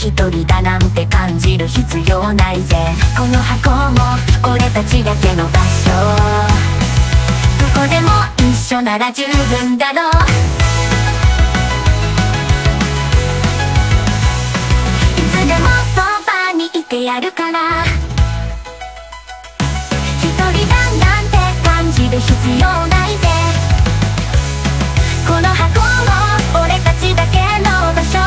一人だなんて感じる必要ないぜ。この箱も俺たちだけの場所、どこでも一緒なら十分だろう。いつでもそばにいてやるから、一人だなんて感じる必要ないぜ。この箱も俺たちだけの場所、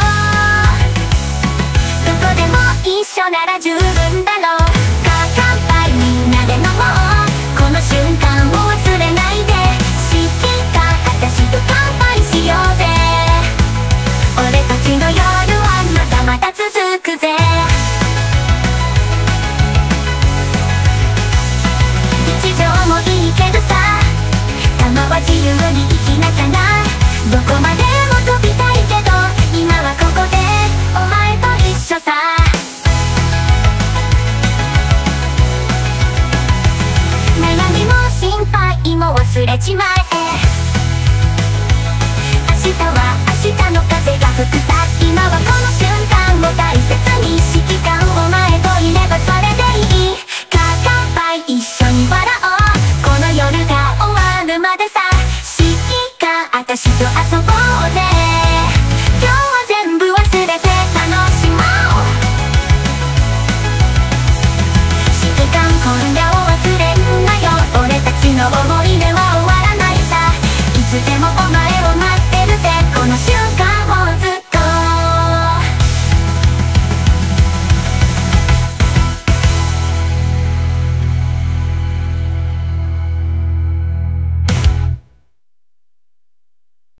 どこでも一緒なら十分だろう。乾杯みんなで飲もう、この瞬間を忘れないで。好きか私と乾杯しようぜ。俺たちの夜はまだまだ続くぜ。日常もいいけどさ、玉は自由に生きなきゃな。どこまでも飛びたいけど、今はここでお前と一緒さ。悩みも心配も忘れちまえ。明日は明日の風が吹くさ。今はこの瞬間を大切に、指揮官お前といればそれでいい。乾杯一緒に笑おう、この夜が終わるまでさ。指揮官私と遊ぼうぜ。